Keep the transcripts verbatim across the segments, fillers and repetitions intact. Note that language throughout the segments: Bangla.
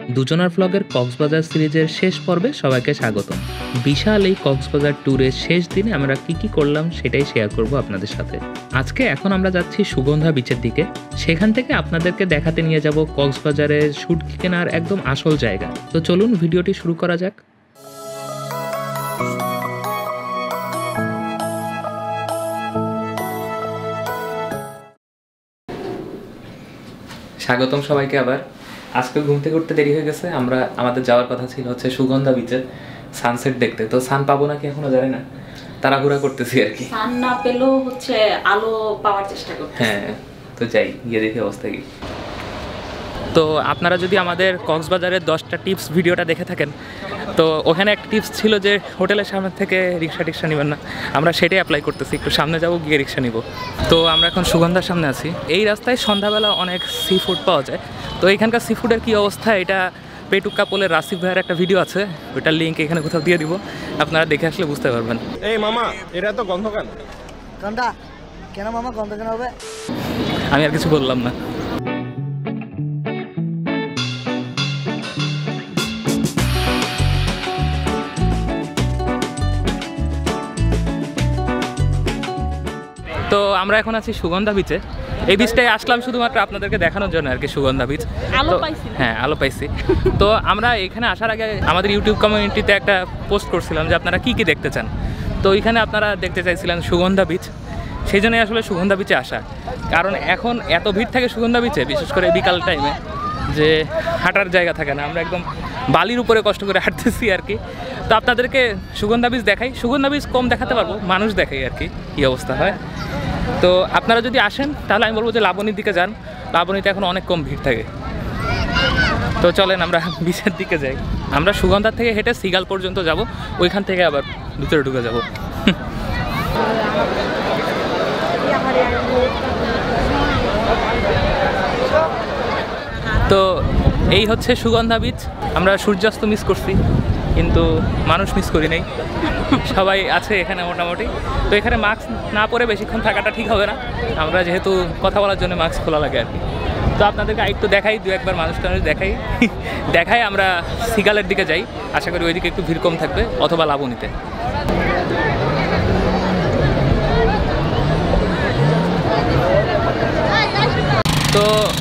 দুজনার ব্লগের কক্সবাজার সিরিজের শেষ পর্বে সবাইকে স্বাগতম। বিশাল এই কক্সবাজার ট্যুরের শেষ দিনে আমরা কি কি করলাম সেটাই শেয়ার করব আপনাদের সাথে। আজকে এখন আমরা যাচ্ছি সুগন্ধা বিচের দিকে। সেখান থেকে আপনাদেরকে দেখাতে নিয়ে যাব কক্সবাজারের শুটকি কেনার একদম আসল জায়গা। তো চলুন ভিডিওটি শুরু করা যাক। স্বাগতম সবাইকে আবার। আজকে ঘুম থেকে উঠতে দেরি হয়ে গেছে। আমরা আমাদের যাওয়ার কথা ছিল হচ্ছে সুগন্ধা বিচে সানসেট দেখতে। তো সান পাবো নাকি এখনো জানি না, তাড়াহুড়া করতেছি আর কি। সান না পেলেও হচ্ছে আলো পাওয়ার চেষ্টা করতেছি। হ্যাঁ, তো যাই গিয়ে দেখি অবস্থা কি। তো আপনারা যদি আমাদের কক্সবাজারের দশটা টিপস ভিডিওটা দেখে থাকেন, তো ওখানে একটা টিপস ছিল যে হোটেলের সামনে থেকে রিক্সা টিক্সা নেবেন না। আমরা সেটাই অ্যাপ্লাই করতেছি, একটু সামনে যাবো গিয়ে রিক্সা নিব। তো আমরা এখন সুগন্ধার সামনে আছি। এই রাস্তায় সন্ধ্যাবেলা অনেক সি ফুড পাওয়া যায়। তো এখানকার সি ফুডের কী অবস্থা, এটা পেটুকা পোলের রাসিফ ভাইয়ের একটা ভিডিও আছে, ওইটার লিঙ্ক এখানে কোথাও দিয়ে দিব, আপনারা দেখে আসলে বুঝতে পারবেন। এই মামা, এটা তো গন্ধ কেন? গন্ধা কেন মামা, গন্ধ কেন হবে? আমি আর কিছু বললাম না। তো আমরা এখন আছি সুগন্ধা বিচে। এই বিচটায় আসলাম শুধুমাত্র আপনাদেরকে দেখানোর জন্য আর কি, সুগন্ধা বিচ। আলো তো পাইছি। হ্যাঁ, আলো পাইছি। তো আমরা এখানে আসার আগে আমাদের ইউটিউব কমিউনিটিতে একটা পোস্ট করছিলাম যে আপনারা কী কী দেখতে চান। তো ওইখানে আপনারা দেখতে চাইছিলেন সুগন্ধা বিচ, সেই জন্যই আসলে সুগন্ধা বিচে আসা। কারণ এখন এত ভিড় থাকে সুগন্ধা বিচে, বিশেষ করে বিকাল টাইমে, যে হাঁটার জায়গা থাকে না। আমরা একদম বালির উপরে কষ্ট করে হাঁটতেছি আর কি। তো আপনাদেরকে সুগন্ধা বিচ দেখাই। সুগন্ধা বিচ কম দেখাতে পারবো, মানুষ দেখাই আর কি কী অবস্থা হয়। তো আপনারা যদি আসেন তাহলে আমি বলবো যে লাবণীর দিকে যান। লাবণীতে এখন অনেক কম ভিড় থাকে। তো চলেন আমরা বিচের দিকে যাই। আমরা সুগন্ধার থেকে হেঁটে সিগাল পর্যন্ত যাব, ওইখান থেকে আবার ভিতরে ঢুকে যাব। তো এই হচ্ছে সুগন্ধা বিচ। আমরা সূর্যাস্ত মিস করছি, কিন্তু মানুষ মিস করি নাই, সবাই আছে এখানে মোটামুটি। তো এখানে মাস্ক না পরে বেশিক্ষণ থাকাটা ঠিক হবে না, আমরা যেহেতু কথা বলার জন্য মাস্ক খোলা লাগে আর কি। তো আপনাদেরকে আরেকটু দেখাই, দু একবার মানুষ টানুষ দেখাই দেখাই আমরা সিগালের দিকে যাই। আশা করি ওইদিকে একটু ভিড় কম থাকবে, অথবা লাবণীতে। তো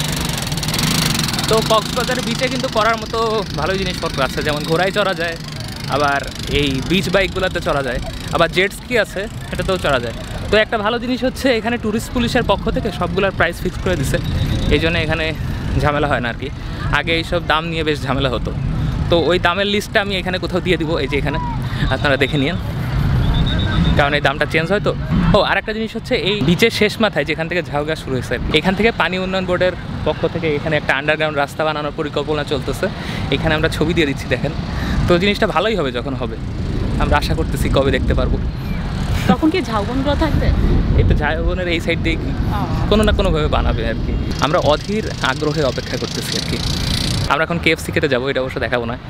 তো কক্সবাজার বিচে কিন্তু করার মতো ভালোই জিনিসপত্র আছে, যেমন ঘোড়ায় চড়া যায়, আবার এই বিচ বাইকগুলোতে চড়া যায়, আবার জেট স্কি আছে, সেটাতেও চড়া যায়। তো একটা ভালো জিনিস হচ্ছে এখানে ট্যুরিস্ট পুলিশের পক্ষ থেকে সবগুলোর প্রাইস ফিক্স করে দিছে, এই জন্য এখানে ঝামেলা হয় না আর কি। আগে এইসব দাম নিয়ে বেশ ঝামেলা হতো। তো ওই দামের লিস্টটা আমি এখানে কোথাও দিয়ে দিব, এই যে এখানে আপনারা দেখে নিন, কারণ এই দামটা চেঞ্জ হয় তো। ও আর একটা জিনিস হচ্ছে, এই বিচের শেষ মাথায় যেখান থেকে ঝাউগা শুরু হয়েছে, এখান থেকে পানি উন্নয়ন বোর্ডের পক্ষ থেকে এখানে একটা আন্ডারগ্রাউন্ড রাস্তা বানানোর পরিকল্পনা চলতেছে। এখানে আমরা ছবি দিয়ে দিচ্ছি, দেখেন। তো জিনিসটা ভালোই হবে যখন হবে, আমরা আশা করতেছি কবে দেখতে পারবো। তখন কি ঝাউবনগুলো থাকবে? এই তো ঝাউবনের এই সাইড দিয়ে কোনো না কোনোভাবে বানাবে আর কি। আমরা অধীর আগ্রহে অপেক্ষা করতেছি আর কি। আমরা এখন কেএফসি খেতে যাবো, এটা অবশ্য দেখাবো না।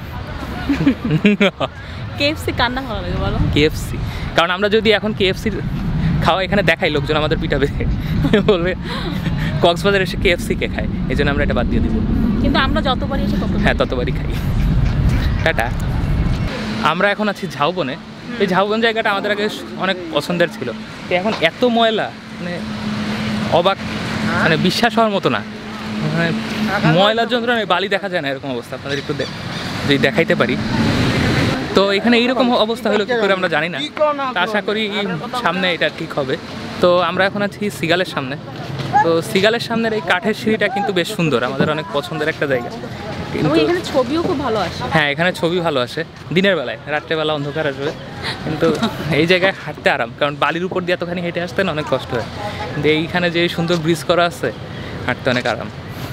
কেএফসি কান্না ভালো লাগে বলো? কেএফসি, কারণ আমরা যদি এখন কেএফসির খাওয়া এখানে দেখাই, লোকজন আমাদের পিটাবে, বলবে কক্সবাজার এসে কেএফসি কে খায়, এই জন্য আমরা এটা বাদ দিয়ে দিব। কিন্তু আমরা যতবারই এসে তত হ্যাঁ, ততবারই খাই। টাটা। আমরা এখন আছি ঝাউবনে। এই ঝাউবন জায়গাটা আমাদের আগে অনেক পছন্দের ছিল, তো এখন এত ময়লা, মানে অবাক, মানে বিশ্বাস হওয়ার মতো না। মানে ময়লার জন্য বালি দেখা যায় না, এরকম অবস্থা। আপনাদের একটু যদি দেখাইতে পারি, তো এখানে এইরকম অবস্থা হলো কী করে আমরা জানি না। আশা করি সামনে এটা ঠিক হবে। তো আমরা এখন আছি সিগালের সামনে। তো সিগালের সামনের এই কাঠের সিঁড়িটা কিন্তু বেশ সুন্দর, আমাদের অনেক পছন্দের একটা জায়গা। কিন্তু এখানে ছবিও খুব ভালো আসে। হ্যাঁ, এখানে ছবি ভালো আসে দিনের বেলায়, রাত্রেবেলা অন্ধকার আসবে। কিন্তু এই জায়গায় হাঁটতে আরাম, কারণ বালির উপর দিয়ে এতখানি হেঁটে আসতে না অনেক কষ্ট হয়। কিন্তু এইখানে যে সুন্দর ব্রিজ করা আছে, হাঁটতে অনেক আরাম।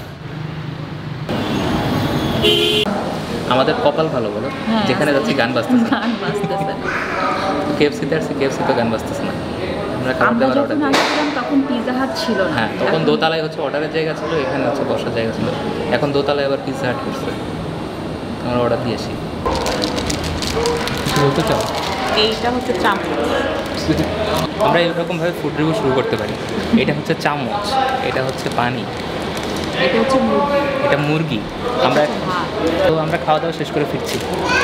আমাদের কপাল ভালো বলো, যেখানে যাচ্ছি গান বাজতেছে। গান বাজতেছে। কেএফসিতে আসছি, কেএফসি তো গান বাজতেছে না। আমরা খাবার দাবার অর্ডার করেছিলাম, তখন পিৎজা হাট ছিল না। হ্যাঁ, তখন দোতলায় হচ্ছে অর্ডারের জায়গা ছিল, এখানে হচ্ছে বসার জায়গা ছিল। এখন দোতলায় আবার পিৎজা হাট করছে, আমরা অর্ডার দিয়েছি। বলতে চাও? এইটা হচ্ছে চামচ। আমরা এরকমভাবে ফুড রিভিউ শুরু করতে পারি। এটা হচ্ছে চামচ, এটা হচ্ছে পানি, এটা হচ্ছে মুরগি, এটা মুরগি। আমরা ভাত। তো আমরা খাওয়া দাওয়া শেষ করে ফিরছি।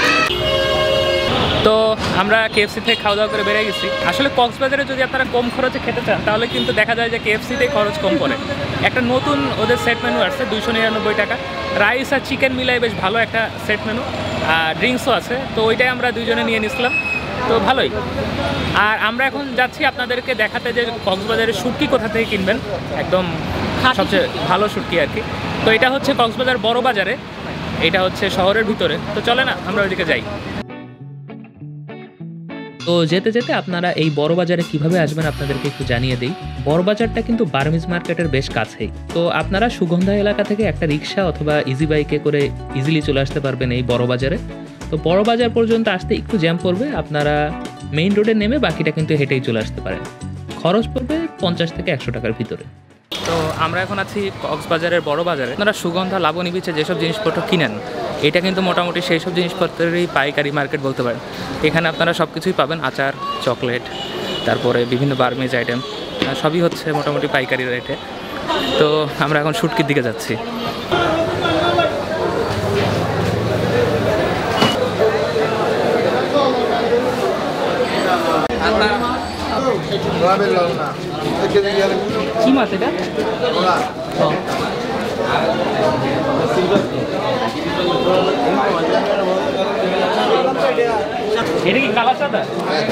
তো আমরা কেএফসি থেকে খাওয়া দাওয়া করে বেরিয়ে গেছি। আসলে কক্সবাজারে যদি আপনারা কম খরচে খেতে চান তাহলে কিন্তু দেখা যায় যে কেএফসিতেই খরচ কম পড়ে। একটা নতুন ওদের সেট মেনু আসছে দুইশো নিরানব্বই টাকা, রাইস আর চিকেন মিলাই বেশ ভালো একটা সেট মেনু, আর ড্রিঙ্কসও আছে। তো ওইটাই আমরা দুইজনে নিয়ে নিছিলাম, তো ভালোই। আর আমরা এখন যাচ্ছি আপনাদেরকে দেখাতে যে কক্সবাজারের শুটকি কোথা থেকে কিনবেন, একদম সবচেয়ে ভালো শুটকি আর কি। তো এটা হচ্ছে কক্সবাজার বড় বাজারে, এটা হচ্ছে শহরের ভিতরে। তো চলে না আমরা ওইদিকে যাই। তো যেতে যেতে আপনারা এই বড় বাজারে কিভাবে আসবেন আপনাদেরকে একটু জানিয়ে দিই। বড় বাজারটা কিন্তু বার্মিজ মার্কেটের বেশ কাছেই। তো আপনারা সুগন্ধা এলাকা থেকে একটা রিক্সা অথবা ইজি বাইকে করে ইজিলি চলে আসতে পারবেন এই বড় বাজারে। তো বড় বাজার পর্যন্ত আসতে একটু জ্যাম পড়বে, আপনারা মেইন রোডে নেমে বাকিটা কিন্তু হেঁটেই চলে আসতে পারেন। খরচ পড়বে পঞ্চাশ থেকে একশো টাকার ভিতরে। তো আমরা এখন আছি কক্সবাজারের বড় বাজারে। আপনারা সুগন্ধা লাবণী বিচে যেসব জিনিসপত্র কিনেন এটা কিন্তু মোটামুটি সেই সব জিনিসপত্রেরই পাইকারি মার্কেট বলতে পারেন। এখানে আপনারা সব কিছুই পাবেন, আচার, চকলেট, তারপরে বিভিন্ন বার্মিজ আইটেম, সবই হচ্ছে মোটামুটি পাইকারি রেটে। তো আমরা এখন শুটকির দিকে যাচ্ছি। কি মাছ এটা? এটা কি কালার সাদা?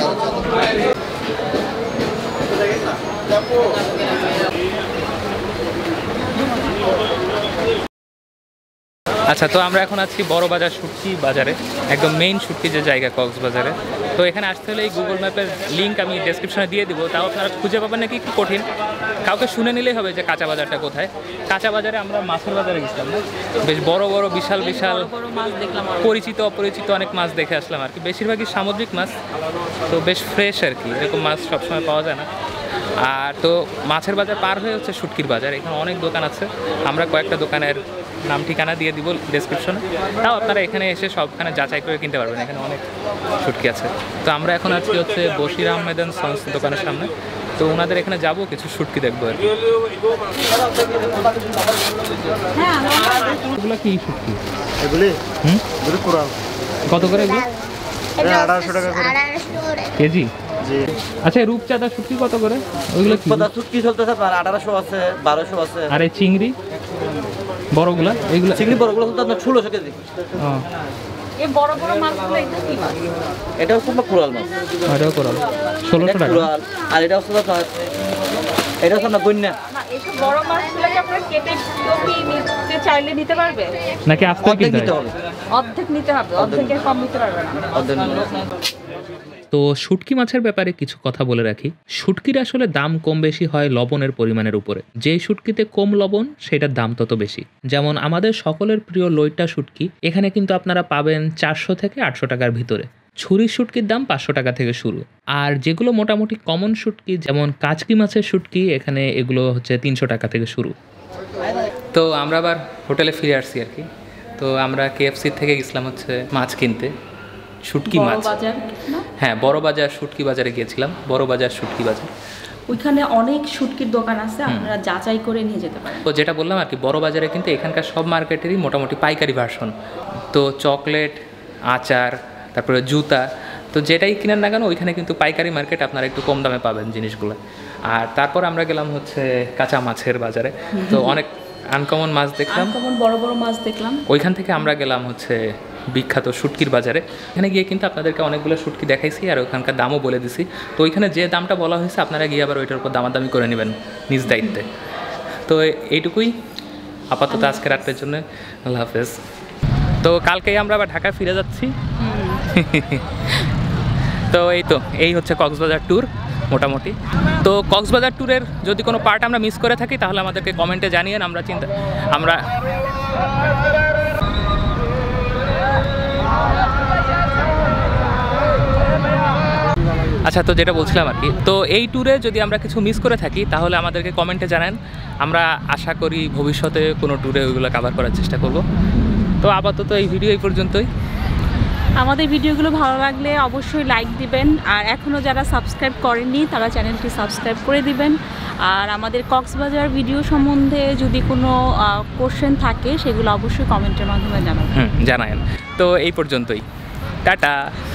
আচ্ছা, তো আমরা এখন আছি বড় বাজার শুটকি বাজারে, একদম মেইন শুটকি যে জায়গা কক্সবাজারে। তো এখানে আসতে হলে এই গুগল ম্যাপের লিঙ্ক আমি ডেসক্রিপশনে দিয়ে দিব, তাও আপনারা খুঁজে পাবেন নাকি একটু কঠিন, কাউকে শুনে নিলেই হবে যে কাঁচা বাজারটা কোথায়। কাঁচা বাজারে আমরা মাছের বাজারে গেছিলাম না, বেশ বড় বড় বিশাল বিশাল মাছ দেখলাম, পরিচিত অপরিচিত অনেক মাছ দেখে আসলাম আর কি, বেশিরভাগই সামুদ্রিক মাছ, তো বেশ ফ্রেশ আর কি, এরকম মাছ সবসময় পাওয়া যায় না। আর তো মাছের বাজার পার হয়ে হচ্ছে শুটকির বাজার, এখানে অনেক দোকান আছে, আমরা কয়েকটা দোকানের নাম ঠিকানা দিয়ে দিব ডেসক্রিপশনে, তাও আপনারা এখানে এসে সবখানে যাচাই করে কিনতে পারবেন, এখানে অনেক শুটকি আছে। তো আমরা এখন আজকে হচ্ছে বশির আহমেদ এন্ড সন্স দোকানের সামনে, তো ওনাদের এখানে যাবো, কিছু শুটকি দেখবো আর কি। এগুলো কি শুটকি? এগুলি হুম, এগুলি কোরাল। কত করে এগুলো? আঠারোশো টাকা করে কেজি। জি। আচ্ছা, রূপচাঁদা শুটকি কত করে? ওইগুলো কি? কি চলতেছে আপনার? আঠারোশো আছে, বারোশো আছে। আর এই চিংড়ি বড়গুলা, এইগুলো চিংড়ি বড়গুলো চলতে আপনার ষোলোশো কেজি। ও, এই বড় বড় মাছগুলো এটা কি মাছ? এটা হচ্ছে আপনার কোরাল মাছ। এটাও করাল ষোলোশো টাকা। কোরাল। আর এটা হচ্ছে আপনার এটা হচ্ছে আপনার বন্যা। না, এইসব বড় মাছগুলোকে আপনারা কেটে কি নিতে চাইলে নিতে পারবে, নাকি আস্তে অর্ধেক কিনতে নিতে হবে? হবে। অর্ধেক নিতে হবে, অর্ধেকের কম নিতে পারবে না। অর্ধেক নিতে হবে। তো শুটকি মাছের ব্যাপারে কিছু কথা বলে রাখি। শুটকির আসলে দাম কম বেশি হয় লবণের পরিমাণের উপরে। যেই শুটকিতে কম লবণ সেটার দাম তত বেশি। যেমন আমাদের সকলের প্রিয় লইট্টা শুটকি, এখানে কিন্তু আপনারা পাবেন চারশো থেকে আটশো টাকার ভিতরে। ছুরির শুটকির দাম পাঁচশো টাকা থেকে শুরু। আর যেগুলো মোটামুটি কমন শুটকি, যেমন কাচকি মাছের শুটকি, এখানে এগুলো হচ্ছে তিনশো টাকা থেকে শুরু। তো আমরা আবার হোটেলে ফিরে আসছি আর কি। তো আমরা কেএফসি থেকে গেছিলাম হচ্ছে মাছ কিনতে, শুটকি বড় মাছ। বাজার না? হ্যাঁ, বড় বাজার শুটকি বাজারে গিয়েছিলাম, বড় বাজার শুটকি বাজার। ওইখানে অনেক শুটকির দোকান আছে, আপনারা যাচাই করে নিয়ে যেতে পারেন। তো যেটা বললাম আর কি, বড় বাজারে কিন্তু এখানকার সব মার্কেটেরই মোটামুটি পাইকারি ভার্সন। তো চকলেট, আচার, তারপরে জুতা, তো যেটাই কিনেন না কেন ওইখানে কিন্তু পাইকারি মার্কেট, আপনারা একটু কম দামে পাবেন জিনিসগুলো। আর তারপর আমরা গেলাম হচ্ছে কাঁচা মাছের বাজারে, তো অনেক আনকমন মাছ দেখলাম, কেমন বড় বড় মাছ দেখলাম। ওইখান থেকে আমরা গেলাম হচ্ছে বিখ্যাত শুটকির বাজারে। এখানে গিয়ে কিন্তু আপনাদেরকে অনেকগুলো শুটকি দেখাইছি আর ওখানকার দামও বলে দিছি। তো ওইখানে যে দামটা বলা হয়েছে আপনারা গিয়ে আবার ওইটার উপর দামাদামি করে নেবেন নিজ দায়িত্বে। তো এইটুকুই আপাতত আজকে রাতের জন্য। আল্লাহ হাফেজ। তো কালকেই আমরা আবার ঢাকা ফিরে যাচ্ছি। তো এই তো এই হচ্ছে কক্সবাজার ট্যুর মোটামুটি। তো কক্সবাজার ট্যুরের যদি কোনো পার্ট আমরা মিস করে থাকি তাহলে আমাদেরকে কমেন্টে জানিয়েন, আমরা চিন্তা আমরা আচ্ছা, তো যেটা বলছিলাম আর কি, তো এই ট্যুরে যদি আমরা কিছু মিস করে থাকি তাহলে আমাদেরকে কমেন্টে জানান, আমরা আশা করি ভবিষ্যতে কোনো ট্যুরে ওইগুলো কভার করার চেষ্টা করব। তো আপাতত এই ভিডিও এই পর্যন্তই। আমাদের ভিডিওগুলো ভালো লাগলে অবশ্যই লাইক দিবেন, আর এখনও যারা সাবস্ক্রাইব করেননি তারা চ্যানেলটি সাবস্ক্রাইব করে দিবেন। আর আমাদের কক্সবাজার ভিডিও সম্বন্ধে যদি কোনো কোশ্চেন থাকে সেগুলো অবশ্যই কমেন্টের মাধ্যমে জানাবেন। হুম জানায়েন। তো এই পর্যন্তই, টাটা।